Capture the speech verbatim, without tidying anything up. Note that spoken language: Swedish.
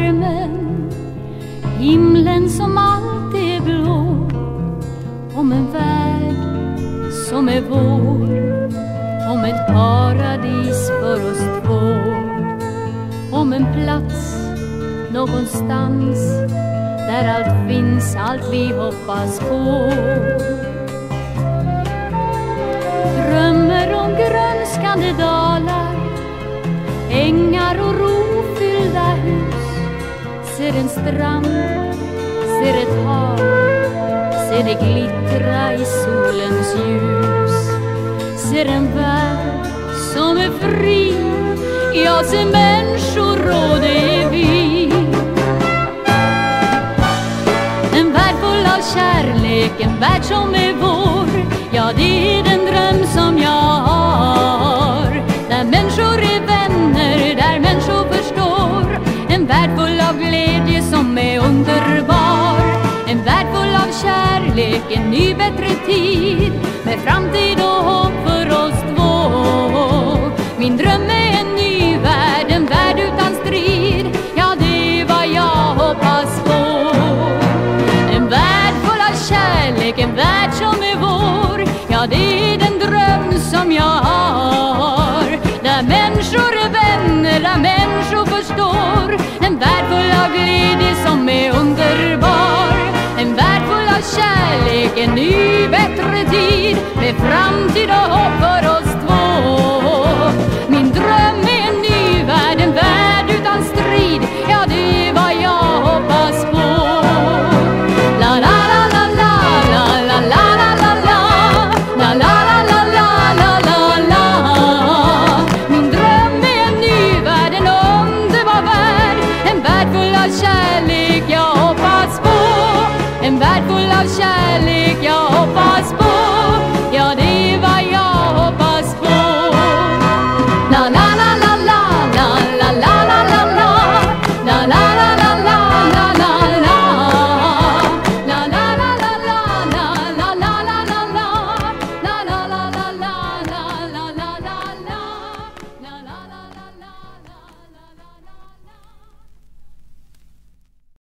värmen, himlen som alltid är blå, om en värld som är vår, om ett paradis för oss två, om en plats någonstans där allt finns, allt vi hoppas på. Drömmer om grönskande dalar, ängar och rofyllda hus. Ser en strand, ser ett hav, ser det glittra i solens ljus. Ser en värld som är fri, jag ser människor och det är vi. En värld full av kärlek, en värld som är vår. Ja, det är den dröm som jag har. Där människor är vänner, där människor förstår. En värld full av glädje som är underbar. En värld full av kärlek, en ny bättre tid, med framtid och hopp för oss två. Min dröm är en ny värld, en värld utan strid. Ja, det är vad jag hoppas på. En värld full av kärlek, en värld som är vår. Ja, det är den dröm som jag har. Där människor är vänner, där människor förstår. En värld full av glädje som är underbar. En värld full av kärlek, en ny bättre tid, med fram